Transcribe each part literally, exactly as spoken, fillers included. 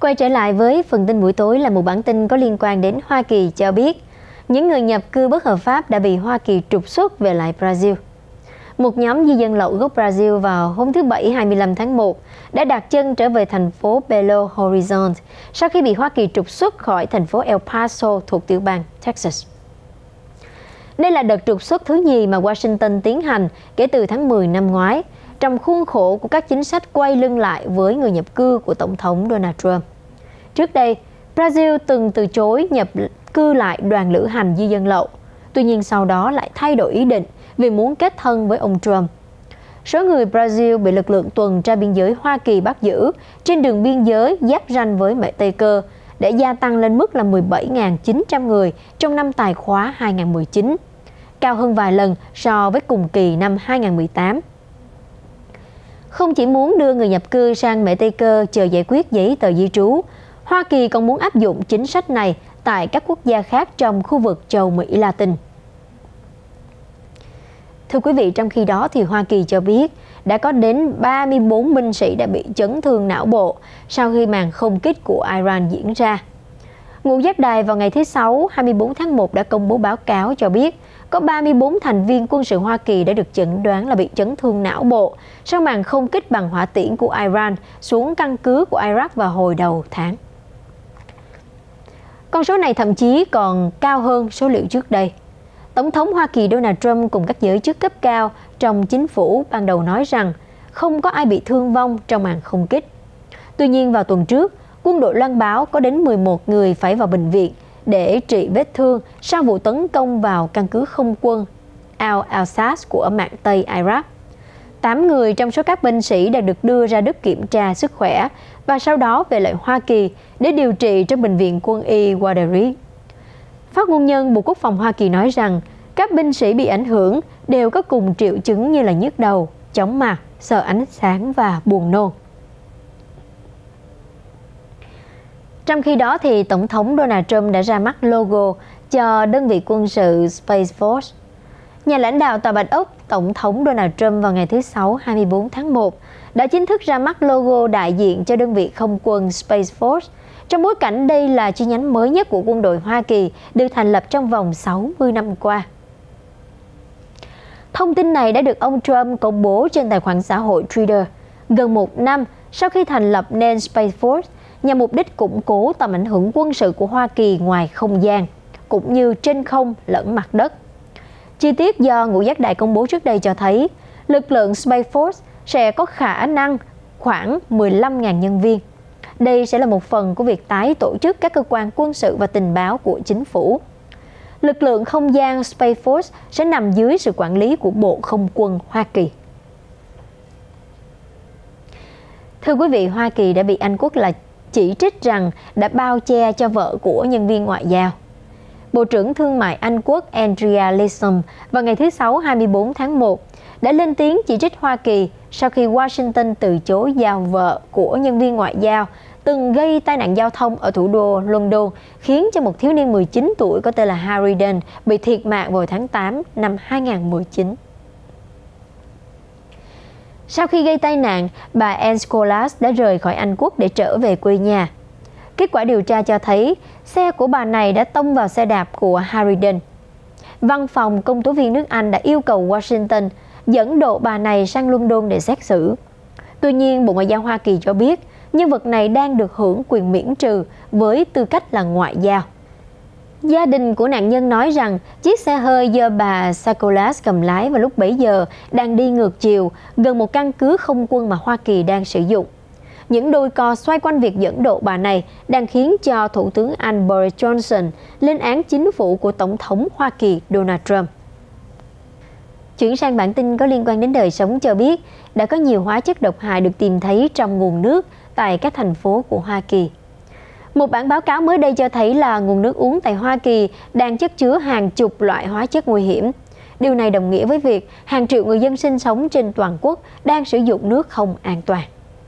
Quay trở lại với phần tin buổi tối là một bản tin có liên quan đến Hoa Kỳ cho biết những người nhập cư bất hợp pháp đã bị Hoa Kỳ trục xuất về lại Brazil. Một nhóm di dân lậu gốc Brazil vào hôm thứ Bảy hai mươi lăm tháng một đã đặt chân trở về thành phố Belo Horizonte sau khi bị Hoa Kỳ trục xuất khỏi thành phố El Paso thuộc tiểu bang Texas. Đây là đợt trục xuất thứ nhì mà Washington tiến hành kể từ tháng mười năm ngoái, trong khuôn khổ của các chính sách quay lưng lại với người nhập cư của Tổng thống Donald Trump. Trước đây, Brazil từng từ chối nhập cư lại đoàn lữ hành di dân lậu, tuy nhiên sau đó lại thay đổi ý định vì muốn kết thân với ông Trump. Số người Brazil bị lực lượng tuần tra biên giới Hoa Kỳ bắt giữ trên đường biên giới giáp ranh với Mexico đã gia tăng lên mức là mười bảy nghìn chín trăm người trong năm tài khóa hai nghìn không trăm mười chín, cao hơn vài lần so với cùng kỳ năm hai nghìn không trăm mười tám. Không chỉ muốn đưa người nhập cư sang Mexico chờ giải quyết giấy tờ di trú, Hoa Kỳ còn muốn áp dụng chính sách này tại các quốc gia khác trong khu vực châu Mỹ Latin. Thưa quý vị, trong khi đó thì Hoa Kỳ cho biết đã có đến ba mươi bốn binh sĩ đã bị chấn thương não bộ sau khi màn không kích của Iran diễn ra. Ngũ giác đài vào ngày thứ Sáu hai mươi bốn tháng một đã công bố báo cáo cho biết có ba mươi bốn thành viên quân sự Hoa Kỳ đã được chẩn đoán là bị chấn thương não bộ sau màn không kích bằng hỏa tiễn của Iran xuống căn cứ của Iraq vào hồi đầu tháng. Con số này thậm chí còn cao hơn số liệu trước đây. Tổng thống Hoa Kỳ Donald Trump cùng các giới chức cấp cao trong chính phủ ban đầu nói rằng không có ai bị thương vong trong màn không kích. Tuy nhiên vào tuần trước, quân đội loan báo có đến mười một người phải vào bệnh viện để trị vết thương sau vụ tấn công vào căn cứ không quân Al-Assad của mạn Tây Iraq. Tám người trong số các binh sĩ đã được đưa ra Đức kiểm tra sức khỏe và sau đó về lại Hoa Kỳ để điều trị trong bệnh viện quân y Wadari. Phát ngôn nhân Bộ Quốc phòng Hoa Kỳ nói rằng các binh sĩ bị ảnh hưởng đều có cùng triệu chứng như là nhức đầu, chóng mặt, sợ ánh sáng và buồn nôn. Trong khi đó thì Tổng thống Donald Trump đã ra mắt logo cho đơn vị quân sự Space Force. Nhà lãnh đạo Tòa Bạch Ốc, Tổng thống Donald Trump vào ngày thứ Sáu hai mươi bốn tháng một đã chính thức ra mắt logo đại diện cho đơn vị không quân Space Force, trong bối cảnh đây là chi nhánh mới nhất của quân đội Hoa Kỳ được thành lập trong vòng sáu mươi năm qua. Thông tin này đã được ông Trump công bố trên tài khoản xã hội Twitter gần một năm sau khi thành lập nên Space Force nhằm mục đích củng cố tầm ảnh hưởng quân sự của Hoa Kỳ ngoài không gian, cũng như trên không lẫn mặt đất. Chi tiết do Ngũ giác đài công bố trước đây cho thấy lực lượng Space Force sẽ có khả năng khoảng mười lăm nghìn nhân viên. Đây sẽ là một phần của việc tái tổ chức các cơ quan quân sự và tình báo của chính phủ. Lực lượng không gian Space Force sẽ nằm dưới sự quản lý của Bộ Không quân Hoa Kỳ. Thưa quý vị, Hoa Kỳ đã bị Anh Quốc là chỉ trích rằng đã bao che cho vợ của nhân viên ngoại giao. Bộ trưởng Thương mại Anh Quốc Andrea Leadsom vào ngày thứ Sáu hai mươi bốn tháng một đã lên tiếng chỉ trích Hoa Kỳ sau khi Washington từ chối giao vợ của nhân viên ngoại giao từng gây tai nạn giao thông ở thủ đô London, khiến cho một thiếu niên mười chín tuổi có tên là Harry Dunn bị thiệt mạng vào tháng tám năm hai nghìn không trăm mười chín. Sau khi gây tai nạn, bà Ann Scholas đã rời khỏi Anh Quốc để trở về quê nhà. Kết quả điều tra cho thấy xe của bà này đã tông vào xe đạp của Harry Dunn. Văn phòng công tố viên nước Anh đã yêu cầu Washington dẫn độ bà này sang London để xét xử. Tuy nhiên, Bộ Ngoại giao Hoa Kỳ cho biết nhân vật này đang được hưởng quyền miễn trừ với tư cách là ngoại giao. Gia đình của nạn nhân nói rằng chiếc xe hơi do bà Scholas cầm lái vào lúc bấy giờ đang đi ngược chiều gần một căn cứ không quân mà Hoa Kỳ đang sử dụng. Những đôi co xoay quanh việc dẫn độ bà này đang khiến cho Thủ tướng Anh Boris Johnson lên án chính phủ của Tổng thống Hoa Kỳ Donald Trump. Chuyển sang bản tin có liên quan đến đời sống cho biết đã có nhiều hóa chất độc hại được tìm thấy trong nguồn nước tại các thành phố của Hoa Kỳ. Một bản báo cáo mới đây cho thấy là nguồn nước uống tại Hoa Kỳ đang chất chứa hàng chục loại hóa chất nguy hiểm. Điều này đồng nghĩa với việc hàng triệu người dân sinh sống trên toàn quốc đang sử dụng nước không an toàn.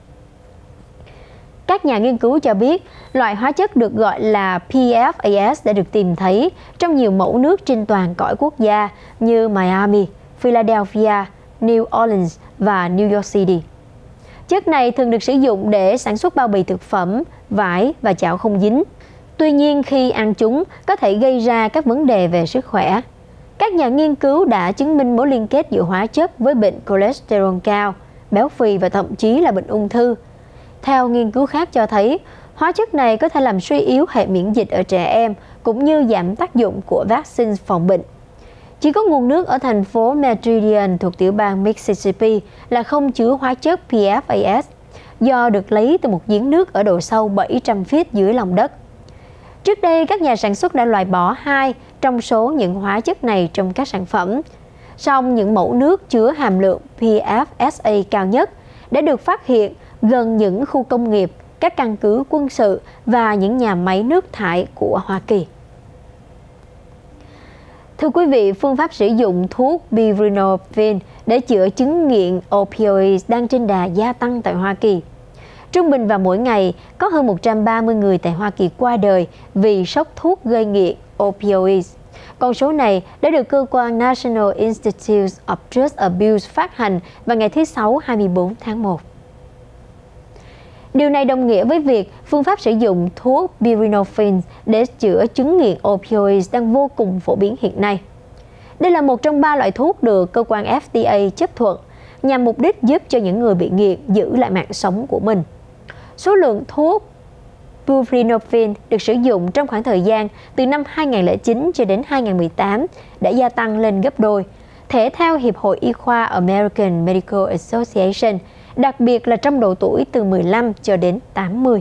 Các nhà nghiên cứu cho biết loại hóa chất được gọi là P F A S đã được tìm thấy trong nhiều mẫu nước trên toàn cõi quốc gia như Miami, Philadelphia, New Orleans và New York City. Chất này thường được sử dụng để sản xuất bao bì thực phẩm, vải và chảo không dính. Tuy nhiên, khi ăn chúng có thể gây ra các vấn đề về sức khỏe. Các nhà nghiên cứu đã chứng minh mối liên kết giữa hóa chất với bệnh cholesterol cao, béo phì và thậm chí là bệnh ung thư. Theo nghiên cứu khác cho thấy, hóa chất này có thể làm suy yếu hệ miễn dịch ở trẻ em cũng như giảm tác dụng của vaccine phòng bệnh. Chỉ có nguồn nước ở thành phố Meridian thuộc tiểu bang Mississippi là không chứa hóa chất P F A S, do được lấy từ một giếng nước ở độ sâu bảy trăm feet dưới lòng đất. Trước đây, các nhà sản xuất đã loại bỏ hai trong số những hóa chất này trong các sản phẩm. Song những mẫu nước chứa hàm lượng P F S A cao nhất đã được phát hiện gần những khu công nghiệp, các căn cứ quân sự và những nhà máy nước thải của Hoa Kỳ. Thưa quý vị, phương pháp sử dụng thuốc buprenorphine để chữa chứng nghiện opioid đang trên đà gia tăng tại Hoa Kỳ. Trung bình vào mỗi ngày, có hơn một trăm ba mươi người tại Hoa Kỳ qua đời vì sốc thuốc gây nghiện opioid. Con số này đã được cơ quan National Institute of Drug Abuse phát hành vào ngày thứ Sáu hai mươi bốn tháng một. Điều này đồng nghĩa với việc phương pháp sử dụng thuốc buprenorphine để chữa chứng nghiện opioid đang vô cùng phổ biến hiện nay. Đây là một trong ba loại thuốc được cơ quan F D A chấp thuận nhằm mục đích giúp cho những người bị nghiện giữ lại mạng sống của mình. Số lượng thuốc buprenorphine được sử dụng trong khoảng thời gian từ năm hai nghìn không trăm lẻ chín cho đến hai nghìn không trăm mười tám đã gia tăng lên gấp đôi. Thể theo Hiệp hội Y khoa American Medical Association, đặc biệt là trong độ tuổi từ mười lăm cho đến tám mươi.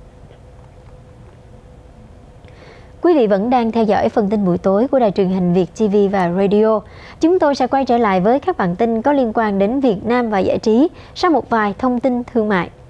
Quý vị vẫn đang theo dõi phần tin buổi tối của Đài truyền hình Việt ti vi và Radio. Chúng tôi sẽ quay trở lại với các bản tin có liên quan đến Việt Nam và giải trí sau một vài thông tin thương mại.